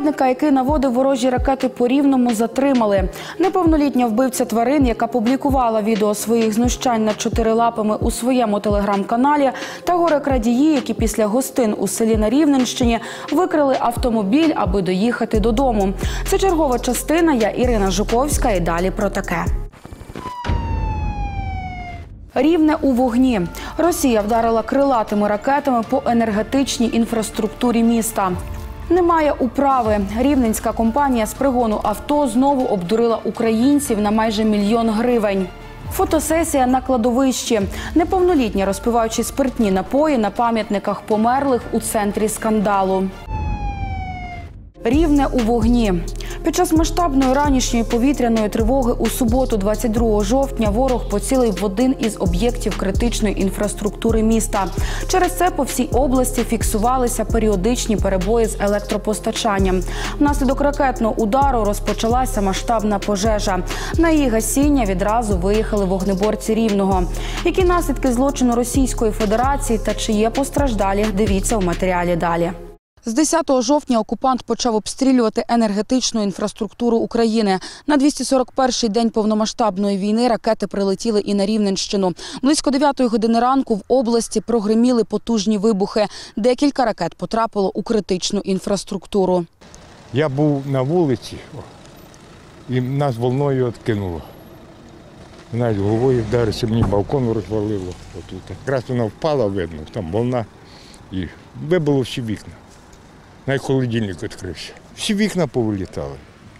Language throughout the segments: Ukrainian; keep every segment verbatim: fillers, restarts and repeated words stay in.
Нападника, який наводив ворожі ракети по Рівному, затримали. Неповнолітня вбивця тварин, яка публікувала відео своїх знущань над чотирилапими у своєму телеграм-каналі, та горе-крадії, які після гостин у селі на Рівненщині викрали автомобіль, аби доїхати додому. Це чергова частина. Я Ірина Жуковська і далі про таке. Рівне у вогні. Росія вдарила крилатими ракетами по енергетичній інфраструктурі міста. Немає управи. Рівненська компанія з пригону авто знову обдурила українців на майже мільйон гривень. Фотосесія на кладовищі. Неповнолітні, розпиваючи спиртні напої на пам'ятниках померлих у центрі скандалу. Рівне у вогні. Під час масштабної ранішньої повітряної тривоги у суботу, двадцять другого жовтня, ворог поцілив в один із об'єктів критичної інфраструктури міста. Через це по всій області фіксувалися періодичні перебої з електропостачанням. Внаслідок ракетного удару розпочалася масштабна пожежа. На її гасіння відразу виїхали вогнеборці Рівного. Які наслідки злочину Російської Федерації та чи є постраждалі, дивіться у матеріалі далі. З десятого жовтня окупант почав обстрілювати енергетичну інфраструктуру України. На двісті сорок перший день повномасштабної війни ракети прилетіли і на Рівненщину. Близько дев'ятої години ранку в області прогриміли потужні вибухи. Декілька ракет потрапило у критичну інфраструктуру. Я був на вулиці, і нас волною відкинуло. Навіть головою вдарився, мені балкон розвалило. Отут. Якраз вона впала, видно, там волна, і вибило всі вікна. Навіть холодильник відкрився. Всі вікна повилітали.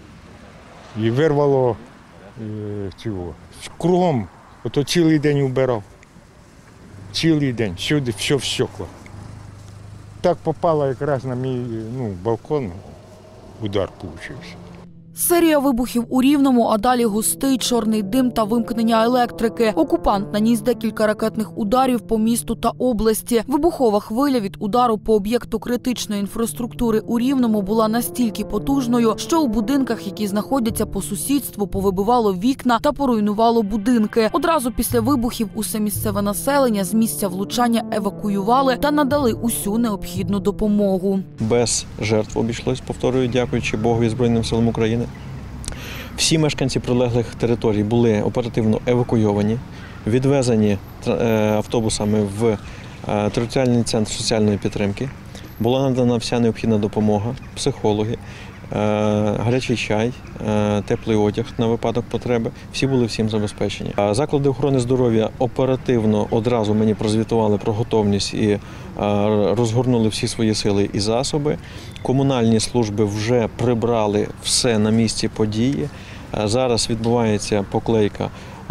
І вирвало е, цього. Кругом, ото цілий день вбирав. Цілий день, всюди, все в стекла. Так попало якраз на мій ну, балкон, удар получився. Серія вибухів у Рівному, а далі густий чорний дим та вимкнення електрики. Окупант наніс декілька ракетних ударів по місту та області. Вибухова хвиля від удару по об'єкту критичної інфраструктури у Рівному була настільки потужною, що у будинках, які знаходяться по сусідству, повибивало вікна та поруйнувало будинки. Одразу після вибухів усе місцеве населення з місця влучання евакуювали та надали усю необхідну допомогу. Без жертв обійшлось, повторюю, дякуючи Богу і Збройним силам України. Всі мешканці прилеглих територій були оперативно евакуйовані, відвезені автобусами в територіальний центр соціальної підтримки. Була надана вся необхідна допомога, психологи, гарячий чай, теплий одяг на випадок потреби. Всі були всім забезпечені. Заклади охорони здоров'я оперативно одразу мені прозвітували про готовність і розгорнули всі свої сили і засоби. Комунальні служби вже прибрали все на місці події. Зараз відбувається поклейка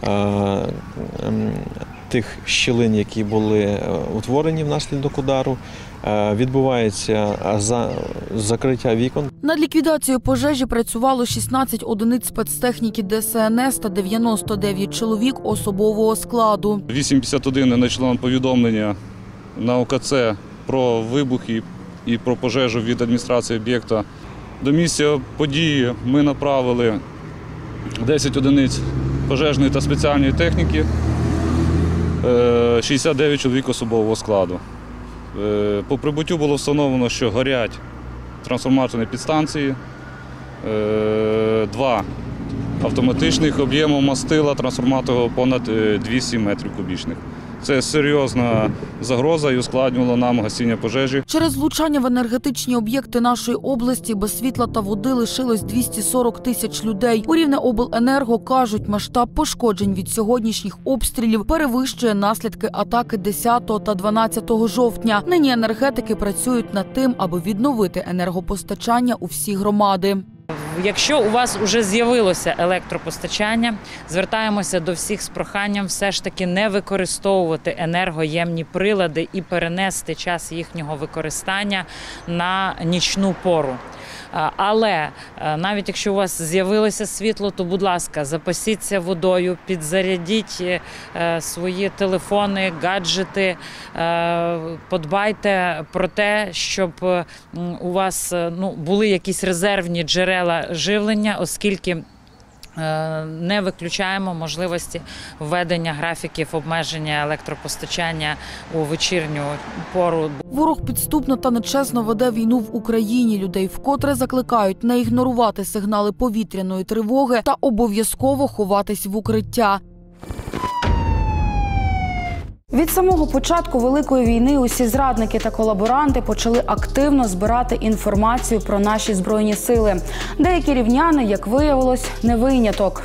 тих щілин, які були утворені внаслідок удару. Відбувається закриття вікон. Над ліквідацією пожежі працювало шістнадцять одиниць спецтехніки Де Ес Ен Ес та дев'яносто дев'ять чоловік особового складу. вісім п'ятдесят один надійшло нам повідомлення на О Ка Це про вибухи і про пожежу від адміністрації об'єкта. До місця події ми направили десять одиниць пожежної та спеціальної техніки, шістдесят дев'ять чоловік особового складу. По прибуттю було встановлено, що горять трансформаторні підстанції, два автоматичних, об'ємом мастила трансформатора понад двісті метрів кубічних. Це серйозна загроза і ускладнювало нам гасіння пожежі. Через влучання в енергетичні об'єкти нашої області без світла та води лишилось двісті сорок тисяч людей. У Рівнеобленерго кажуть, масштаб пошкоджень від сьогоднішніх обстрілів перевищує наслідки атаки десятого та дванадцятого жовтня. Нині енергетики працюють над тим, аби відновити енергопостачання у всі громади. Якщо у вас вже з'явилося електропостачання, звертаємося до всіх з проханням все ж таки не використовувати енергоємні прилади і перенести час їхнього використання на нічну пору. Але навіть якщо у вас з'явилося світло, то, будь ласка, запасіться водою, підзарядіть свої телефони, гаджети, подбайте про те, щоб у вас ну, були якісь резервні джерела живлення, оскільки не виключаємо можливості введення графіків обмеження електропостачання у вечірню пору. Ворог підступно та нечесно веде війну в Україні. Людей вкотре закликають не ігнорувати сигнали повітряної тривоги та обов'язково ховатись в укриття. Від самого початку Великої війни усі зрадники та колаборанти почали активно збирати інформацію про наші Збройні сили. Деякі рівняни, як виявилось, не виняток.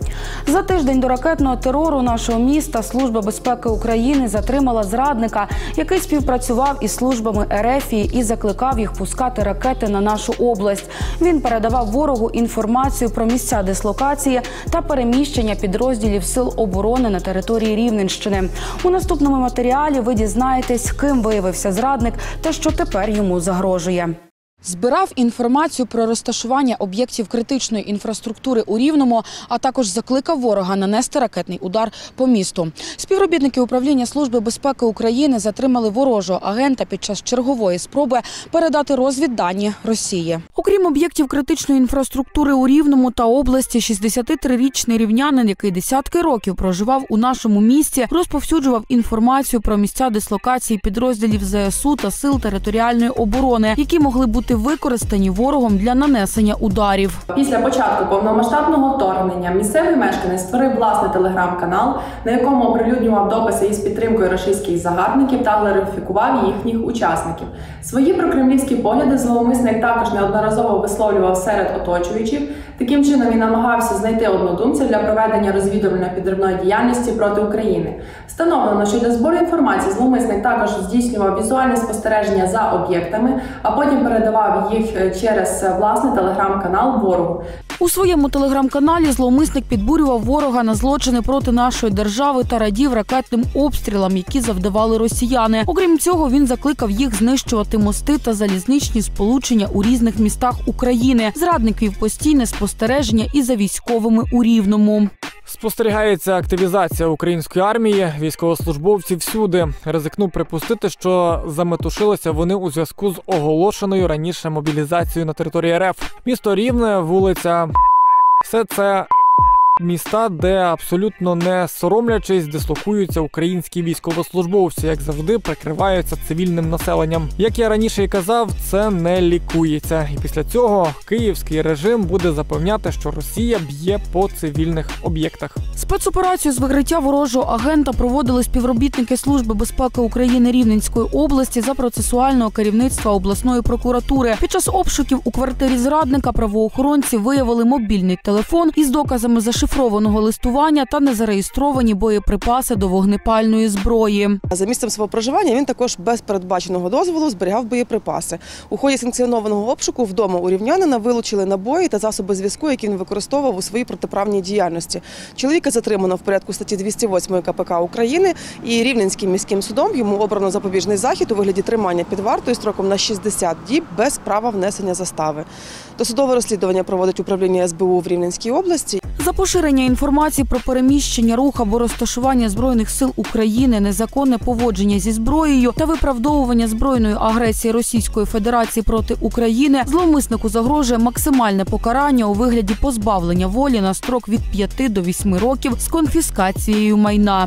За тиждень до ракетного терору нашого міста Служба безпеки України затримала зрадника, який співпрацював із службами Ерефії і закликав їх пускати ракети на нашу область. Він передавав ворогу інформацію про місця дислокації та переміщення підрозділів Сил оборони на території Рівненщини. У наступному матеріалі ви дізнаєтесь, ким виявився зрадник та що тепер йому загрожує. Збирав інформацію про розташування об'єктів критичної інфраструктури у Рівному, а також закликав ворога нанести ракетний удар по місту. Співробітники управління Служби безпеки України затримали ворожого агента під час чергової спроби передати розвіддані Росії. Окрім об'єктів критичної інфраструктури у Рівному та області, шістдесятитрирічний рівнянин, який десятки років проживав у нашому місті, розповсюджував інформацію про місця дислокації підрозділів зе ес у та Сил територіальної оборони, які могли бути використані ворогом для нанесення ударів. Після початку повномасштабного вторгнення місцевий мешканець створив власний телеграм-канал, на якому оприлюднював дописи із підтримкою російських загарбників та глорифікував їхніх учасників. Свої прокремлівські погляди зловмисник також неодноразово висловлював серед оточуючих. Таким чином він намагався знайти однодумців для проведення розвідувально-підривної діяльності проти України. Встановлено, що для збору інформації зловмисник також здійснював візуальне спостереження за об'єктами, а потім передавав їх через власний телеграм-канал ворогу. У своєму телеграм-каналі зловмисник підбурював ворога на злочини проти нашої держави та радів ракетним обстрілам, які завдавали росіяни. Окрім цього, він закликав їх знищувати мости та залізничні сполучення у різних містах України. Зрадник вів постійне спостереження і за військовими у Рівному. Спостерігається активізація української армії, військовослужбовці всюди. Ризикну припустити, що заметушилися вони у зв'язку з оголошеною раніше мобілізацією на території РФ. Місто Рівне, вулиця – все це міста, де абсолютно не соромлячись дислокуються українські військовослужбовці, як завжди прикриваються цивільним населенням. Як я раніше і казав, це не лікується. І після цього київський режим буде запевняти, що Росія б'є по цивільних об'єктах. Спецоперацію з викриття ворожого агента проводили співробітники Служби безпеки України Рівненської області за процесуального керівництва обласної прокуратури. Під час обшуків у квартирі зрадника правоохоронці виявили мобільний телефон із доказами зашифрованого листування та незареєстровані боєприпаси до вогнепальної зброї. За місцем свого проживання він також без передбаченого дозволу зберігав боєприпаси. У ході санкціонованого обшуку вдома у рівнянина вилучили набої та засоби зв'язку, які він використовував у своїй протиправній діяльності. Чоловіка затримано в порядку статті двісті восьмої ка пе ка України і Рівненським міським судом йому обрано запобіжний захід у вигляді тримання під вартою строком на шістдесят діб без права внесення застави. Досудове розслідування проводить управління ес бе у в Рівненській області. За поширення інформації про переміщення, рух або розташування Збройних сил України, незаконне поводження зі зброєю та виправдовування збройної агресії Російської Федерації проти України зловмиснику загрожує максимальне покарання у вигляді позбавлення волі на строк від п'яти до восьми років з конфіскацією майна.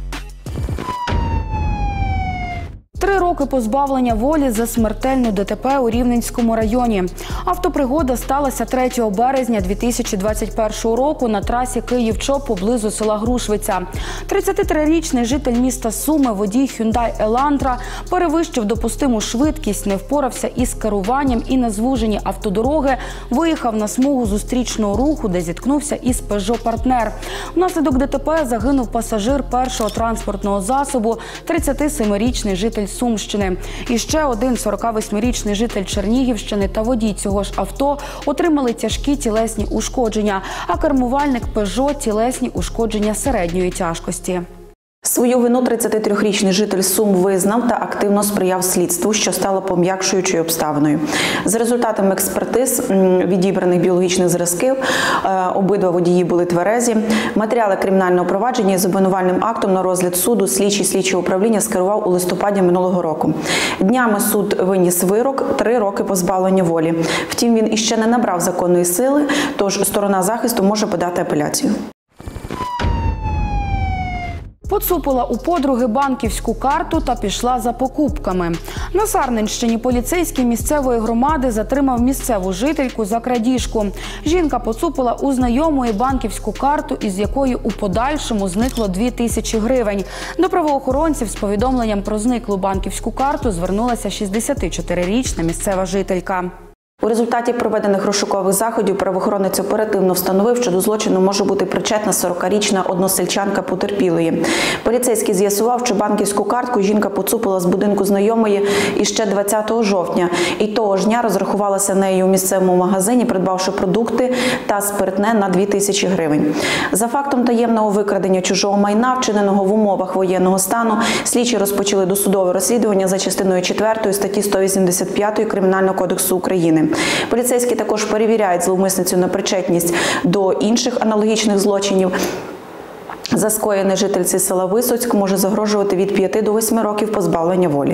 Три роки позбавлення волі за смертельну де те пе у Рівненському районі. Автопригода сталася третього березня дві тисячі двадцять першого року на трасі Київ-Чоп поблизу села Грушвиця. тридцятитрирічний житель міста Суми, водій Hyundai Elantra, перевищив допустиму швидкість, не впорався із керуванням і на звужені автодороги виїхав на смугу зустрічного руху, де зіткнувся із Peugeot Partner. Внаслідок де те пе загинув пасажир першого транспортного засобу, тридцятисемирічний житель Сумщини. І ще один сорокавосьмирічний житель Чернігівщини та водій цього ж авто отримали тяжкі тілесні ушкодження, а кермувальник Peugeot – тілесні ушкодження середньої тяжкості. Свою вину тридцятитрирічний житель Сум визнав та активно сприяв слідству, що стало пом'якшуючою обставиною. За результатами експертиз, відібраних біологічних зразків, обидва водії були тверезі. Матеріали кримінального провадження з обвинувальним актом на розгляд суду слідчий слідчого управління скерував у листопаді минулого року. Днями суд виніс вирок – три роки позбавлення волі. Втім, він іще не набрав законної сили, тож сторона захисту може подати апеляцію. Поцупила у подруги банківську карту та пішла за покупками. На Сарненщині поліцейський місцевої громади затримав місцеву жительку за крадіжку. Жінка поцупила у знайомої банківську карту, із якої у подальшому зникло дві тисячі гривень. До правоохоронців з повідомленням про зниклу банківську карту звернулася шістдесятичотирирічна місцева жителька. У результаті проведених розшукових заходів правоохоронець оперативно встановив, що до злочину може бути причетна сорокарічна односельчанка потерпілої. Поліцейський з'ясував, що банківську картку жінка поцупила з будинку знайомої іще двадцятого жовтня. І того ж дня розрахувалася нею у місцевому магазині, придбавши продукти та спиртне на дві тисячі гривень. За фактом таємного викрадення чужого майна, вчиненого в умовах воєнного стану, слідчі розпочали досудове розслідування за частиною четвертої статті сто вісімдесят п'ять Кримінального кодексу України. Поліцейські також перевіряють зловмисницю на причетність до інших аналогічних злочинів. За скоєне жительці села Висоцьк може загрожувати від п'яти до восьми років позбавлення волі.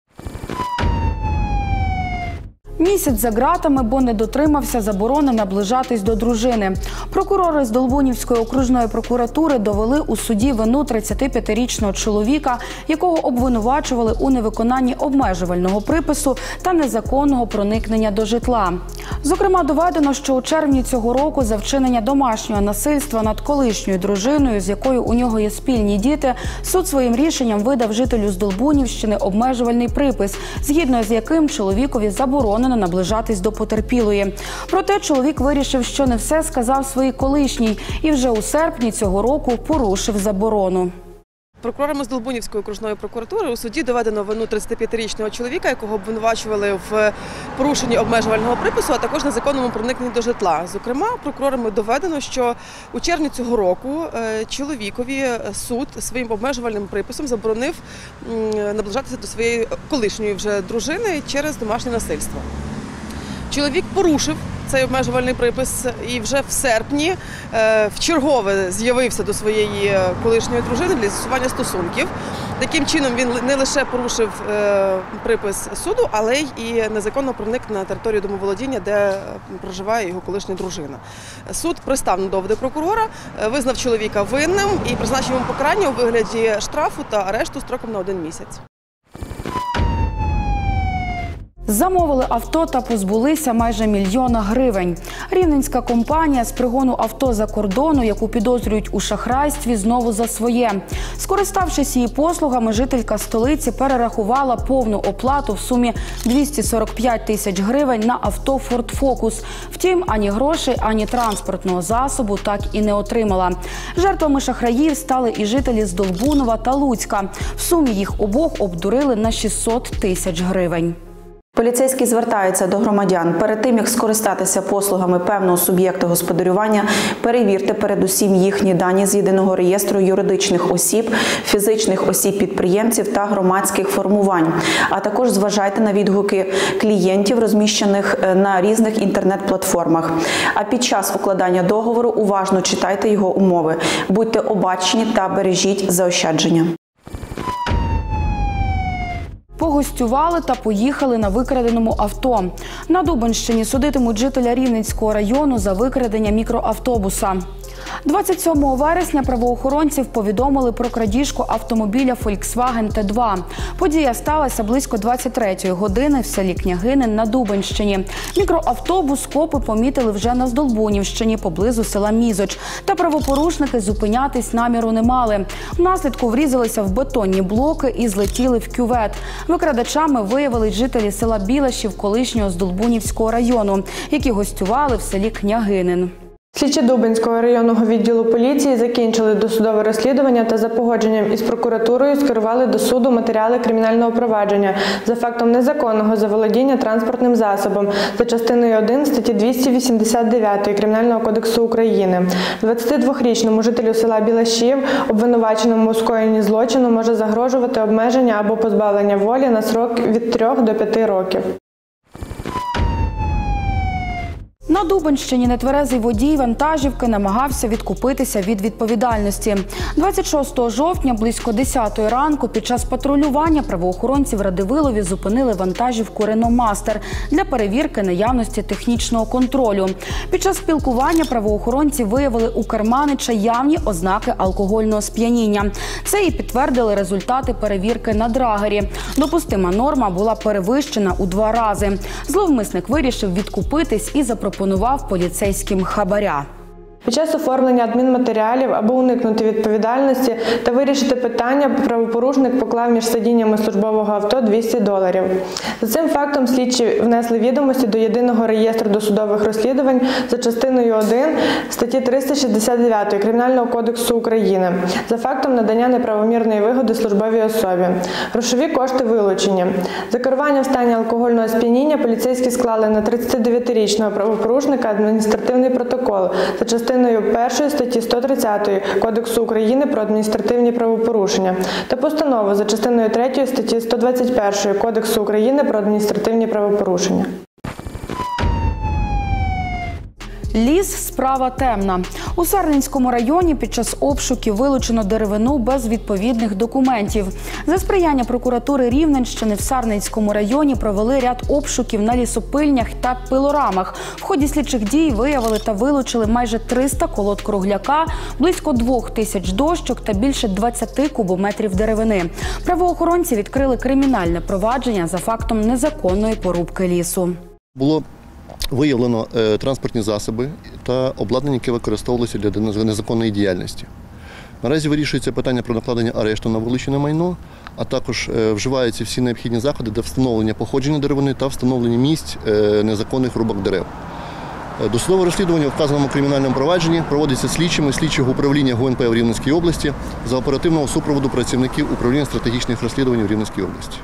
Місяць за ґратами, бо не дотримався заборони наближатись до дружини. Прокурори з Долбунівської окружної прокуратури довели у суді вину тридцятип'ятирічного чоловіка, якого обвинувачували у невиконанні обмежувального припису та незаконного проникнення до житла. Зокрема, доведено, що у червні цього року за вчинення домашнього насильства над колишньою дружиною, з якою у нього є спільні діти, суд своїм рішенням видав жителю з Долбунівщини обмежувальний припис, згідно з яким чоловікові заборонено наближатись до потерпілої. Проте чоловік вирішив, що не все сказав своїй колишній і вже у серпні цього року порушив заборону. Прокурорами з Долбунівської окружної прокуратури у суді доведено вину тридцятип'ятирічного чоловіка, якого обвинувачували в порушенні обмежувального припису, а також незаконному проникненні до житла. Зокрема, прокурорами доведено, що у червні цього року чоловікові суд своїм обмежувальним приписом заборонив наближатися до своєї колишньої вже дружини через домашнє насильство. Чоловік порушив цей обмежувальний припис і вже в серпні е, вчергове з'явився до своєї колишньої дружини для з'ясування стосунків. Таким чином він не лише порушив е, припис суду, але й і незаконно проник на територію домоволодіння, де проживає його колишня дружина. Суд пристав на доводи прокурора, визнав чоловіка винним і призначив йому покарання у вигляді штрафу та арешту строком на один місяць. Замовили авто та позбулися майже мільйона гривень. Рівненська компанія з пригону авто за кордону, яку підозрюють у шахрайстві, знову за своє. Скориставшись її послугами, жителька столиці перерахувала повну оплату в сумі двісті сорок п'ять тисяч гривень на авто Ford Focus. Втім, ані грошей, ані транспортного засобу так і не отримала. Жертвами шахраїв стали і жителі з Долбунова та Луцька. В сумі їх обох обдурили на шістсот тисяч гривень. Поліцейські звертаються до громадян. Перед тим, як скористатися послугами певного суб'єкта господарювання, перевірте передусім їхні дані з єдиного реєстру юридичних осіб, фізичних осіб-підприємців та громадських формувань. А також зважайте на відгуки клієнтів, розміщених на різних інтернет-платформах. А під час укладання договору уважно читайте його умови. Будьте обачні та бережіть заощадження. Погостювали та поїхали на викраденому авто. На Дубенщині судитимуть жителя Рівненського району за викрадення мікроавтобуса. двадцять сьомого вересня правоохоронців повідомили про крадіжку автомобіля Volkswagen Т два. Подія сталася близько двадцять третьої години в селі Княгинин на Дубенщині. Мікроавтобус копи помітили вже на Здолбунівщині, поблизу села Мізоч. Та правопорушники зупинятись наміру не мали. Внаслідку врізалися в бетонні блоки і злетіли в кювет. Викрадачами виявились жителі села Білашів колишнього Здолбунівського району, які гостювали в селі Княгинин. Слідчі Дубенського районного відділу поліції закінчили досудове розслідування та за погодженням із прокуратурою скерували до суду матеріали кримінального провадження за фактом незаконного заволодіння транспортним засобом за частиною один статті двісті вісімдесят дев'ять Кримінального кодексу України. двадцятидвохрічному жителю села Білашів, обвинуваченому у скоєнні злочину, може загрожувати обмеження або позбавлення волі на срок від трьох до п'яти років. На Дубенщині нетверезий водій вантажівки намагався відкупитися від відповідальності. двадцять шостого жовтня близько десятої ранку під час патрулювання правоохоронці в Радивилові зупинили вантажівку «Рено Мастер» для перевірки наявності технічного контролю. Під час спілкування правоохоронці виявили у керманича явні ознаки алкогольного сп'яніння. Це і підтвердили результати перевірки на драгері. Допустима норма була перевищена у два рази. Зловмисник вирішив відкупитись і запропонував пропонував поліцейським хабаря. Під час оформлення адмінматеріалів, аби уникнути відповідальності та вирішити питання, правопорушник поклав між сидіннями службового авто двісті доларів. За цим фактом слідчі внесли відомості до Єдиного реєстру досудових розслідувань за частиною один статті триста шістдесят дев'ять Кримінального кодексу України за фактом надання неправомірної вигоди службовій особі. Грошові кошти вилучені. За керування в стані алкогольного сп'яніння поліцейські склали на тридцятидев'ятирічного правопорушника адміністративний протокол за частиною першої статті сто тридцять Кодексу України про адміністративні правопорушення та постанову за частиною третьої статті сто двадцять першої Кодексу України про адміністративні правопорушення. Ліс – справа темна. У Сарненському районі під час обшуків вилучено деревину без відповідних документів. За сприяння прокуратури Рівненщини в Сарненському районі провели ряд обшуків на лісопильнях та пилорамах. В ході слідчих дій виявили та вилучили майже триста колод кругляка, близько двох тисяч дощок та більше двадцяти кубометрів деревини. Правоохоронці відкрили кримінальне провадження за фактом незаконної порубки лісу. Було виявлено е, транспортні засоби та обладнання, яке використовувалося для незаконної діяльності. Наразі вирішується питання про накладення арешту на вилучене майно, а також е, вживаються всі необхідні заходи для встановлення походження деревини та встановлення місць е, незаконних рубок дерев. Е, досудове розслідування у вказаному кримінальному провадженні проводиться слідчими слідчого управління ГУНП в Рівненській області за оперативного супроводу працівників управління стратегічних розслідувань в Рівненській області.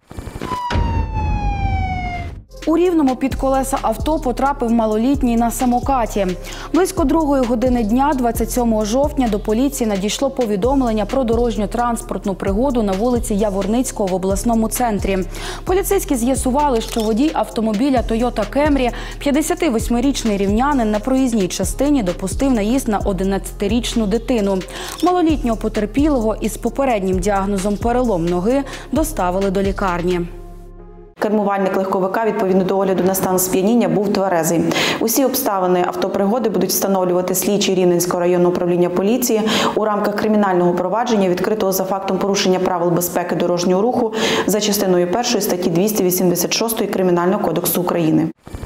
У Рівному під колеса авто потрапив малолітній на самокаті. Близько другої години дня, двадцять сьомого жовтня, до поліції надійшло повідомлення про дорожньо-транспортну пригоду на вулиці Яворницького в обласному центрі. Поліцейські з'ясували, що водій автомобіля Toyota Camry, п'ятдесятивосьмирічний рівнянин, на проїзній частині допустив наїзд на одинадцятирічну дитину. Малолітнього потерпілого із попереднім діагнозом перелом ноги доставили до лікарні. Кермувальник легковика, відповідно до огляду на стан сп'яніння, був тверезий. Усі обставини автопригоди будуть встановлювати слідчі Рівненського районного управління поліції у рамках кримінального провадження, відкритого за фактом порушення правил безпеки дорожнього руху за частиною першої статті двісті вісімдесят шість Кримінального кодексу України.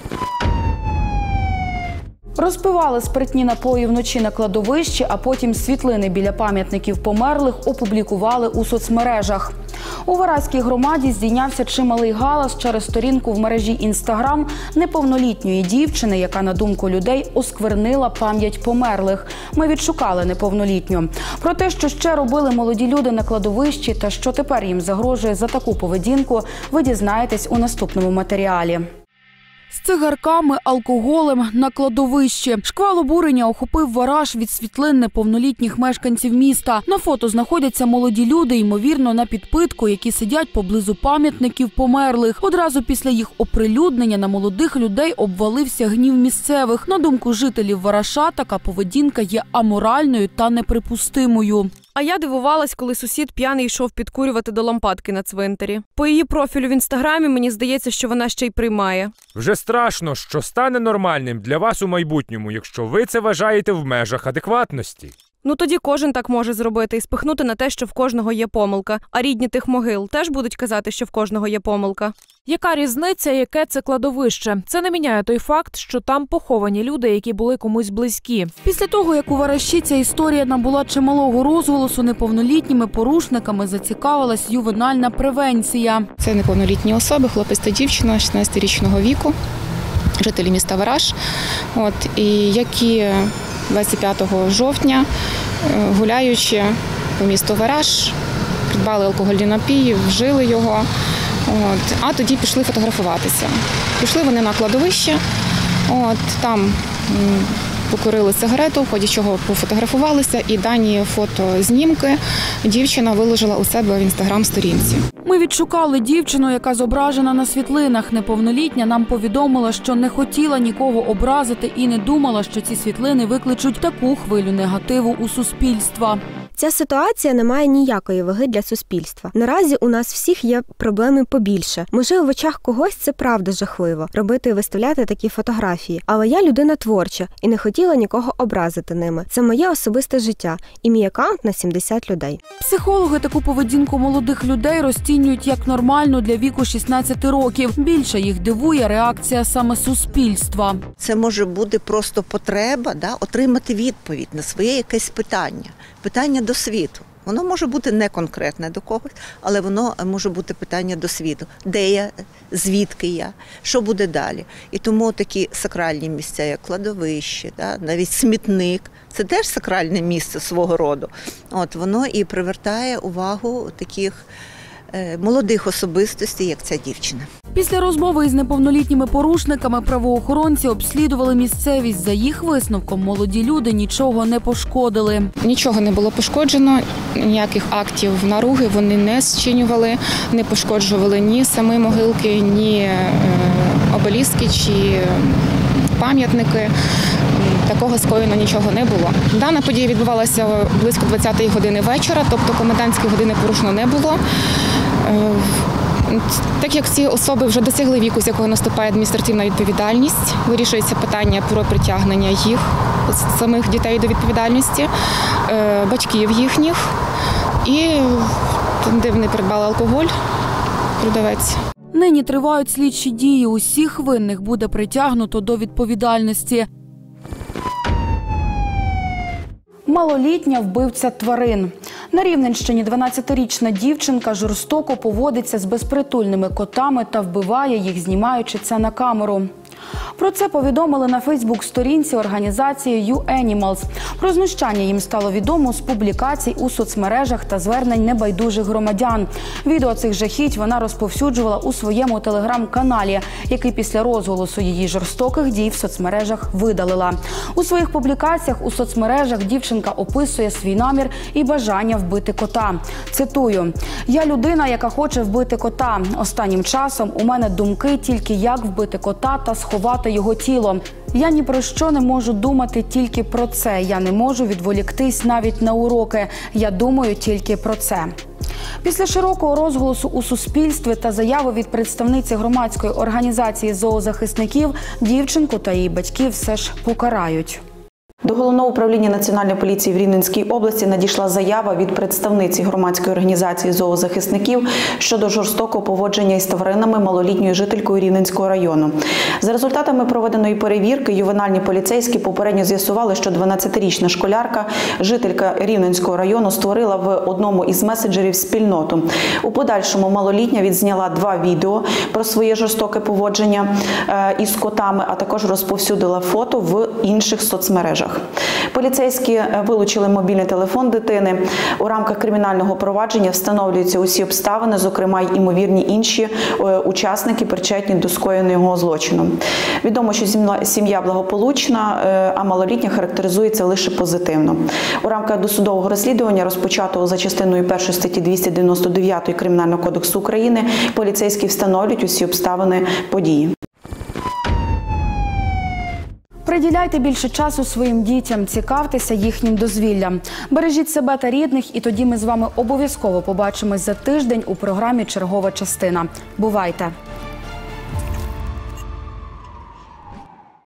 Розпивали спиртні напої вночі на кладовищі, а потім світлини біля пам'ятників померлих опублікували у соцмережах. У Вараській громаді здійнявся чималий галас через сторінку в мережі Інстаграм неповнолітньої дівчини, яка, на думку людей, осквернила пам'ять померлих. Ми відшукали неповнолітню. Про те, що ще робили молоді люди на кладовищі та що тепер їм загрожує за таку поведінку, ви дізнаєтесь у наступному матеріалі. З цигарками, алкоголем на кладовищі. Шквал обурення охопив Вараш від світлин неповнолітніх мешканців міста. На фото знаходяться молоді люди, ймовірно, на підпитку, які сидять поблизу пам'ятників померлих. Одразу після їх оприлюднення на молодих людей обвалився гнів місцевих. На думку жителів Вараша, така поведінка є аморальною та неприпустимою. А я дивувалась, коли сусід п'яний йшов підкурювати до лампадки на цвинтарі. По її профілю в Інстаграмі мені здається, що вона ще й приймає. Вже страшно, що стане нормальним для вас у майбутньому, якщо ви це вважаєте в межах адекватності. Ну тоді кожен так може зробити і спихнути на те, що в кожного є помилка. А рідні тих могил теж будуть казати, що в кожного є помилка. Яка різниця, яке це кладовище? Це не міняє той факт, що там поховані люди, які були комусь близькі. Після того, як у Вараші ця історія набула чималого розголосу, неповнолітніми порушниками зацікавилась ювенальна превенція. Це неповнолітні особи, хлопець та дівчина шістнадцятирічного віку. жителі міста Вараш, от, і які двадцять п'ятого жовтня, гуляючи по місту Вараш, придбали алкогольні напої, вжили його, от, а тоді пішли фотографуватися. Пішли вони на кладовище, от, там покурили сигарету, в ході чого пофотографувалися, і дані фотознімки дівчина виложила у себе в інстаграм-сторінці. Ми відшукали дівчину, яка зображена на світлинах. Неповнолітня нам повідомила, що не хотіла нікого образити і не думала, що ці світлини викличуть таку хвилю негативу у суспільства. Ця ситуація не має ніякої ваги для суспільства. Наразі у нас всіх є проблеми побільше. Можливо, в очах когось це правда жахливо – робити і виставляти такі фотографії. Але я людина творча і не хотіла нікого образити ними. Це моє особисте життя і мій акаунт на сімдесят людей. Психологи таку поведінку молодих людей розцінюють як нормальну для віку шістнадцяти років. Більше їх дивує реакція саме суспільства. Це може бути просто потреба, да, отримати відповідь на своє якесь питання. Питання до світу. Воно може бути не конкретне до когось, але воно може бути питання до світу. Де я, звідки я, що буде далі. І тому такі сакральні місця, як кладовище, да, навіть смітник, це теж сакральне місце свого роду. От, воно і привертає увагу таких е, молодих особистостей, як ця дівчина. Після розмови із неповнолітніми порушниками правоохоронці обслідували місцевість. За їх висновком, молоді люди нічого не пошкодили. Нічого не було пошкоджено, ніяких актів наруги вони не зчинювали, не пошкоджували ні самі могилки, ні обеліски чи пам'ятники. Такого скоєно нічого не було. Дана подія відбувалася близько двадцятої години вечора, тобто комендантської години порушено не було. Так як ці особи вже досягли віку, з якого наступає адміністративна відповідальність, вирішується питання про притягнення їх, самих дітей до відповідальності, батьків їхніх і де вони придбали алкоголь, продавець. Нині тривають слідчі дії. Усіх винних буде притягнуто до відповідальності. Малолітня вбивця тварин. На Рівненщині дванадцятирічна дівчинка жорстоко поводиться з безпритульними котами та вбиває їх, знімаючи це на камеру. Про це повідомили на фейсбук-сторінці організації You Animals. Про знущання їм стало відомо з публікацій у соцмережах та звернень небайдужих громадян. Відео цих жахіть вона розповсюджувала у своєму телеграм-каналі, який після розголосу її жорстоких дій в соцмережах видалила. У своїх публікаціях у соцмережах дівчинка описує свій намір і бажання вбити кота. Цитую: «Я людина, яка хоче вбити кота. Останнім часом у мене думки тільки як вбити кота та сховати його тіло. Я ні про що не можу думати тільки про це. Я не можу відволіктись навіть на уроки. Я думаю тільки про це». Після широкого розголосу у суспільстві та заяви від представниці громадської організації зоозахисників дівчинку та її батьків все ж покарають. До Головного управління Національної поліції в Рівненській області надійшла заява від представниці громадської організації зоозахисників щодо жорстокого поводження із тваринами малолітньою жителькою Рівненського району. За результатами проведеної перевірки, ювенальні поліцейські попередньо з'ясували, що дванадцятирічна школярка, жителька Рівненського району, створила в одному із меседжерів спільноту. У подальшому малолітня відзняла два відео про своє жорстоке поводження із котами, а також розповсюдила фото в інших соцмережах. Поліцейські вилучили мобільний телефон дитини. У рамках кримінального провадження встановлюються усі обставини, зокрема й імовірні інші учасники, причетні до скоєного злочину. Відомо, що сім'я благополучна, а малолітня характеризується лише позитивно. У рамках досудового розслідування, розпочатого за частиною першої статті двісті дев'яносто дев'ять Кримінального кодексу України, поліцейські встановлюють усі обставини події. Приділяйте більше часу своїм дітям, цікавтеся їхнім дозвіллям. Бережіть себе та рідних, і тоді ми з вами обов'язково побачимось за тиждень у програмі «Чергова частина». Бувайте!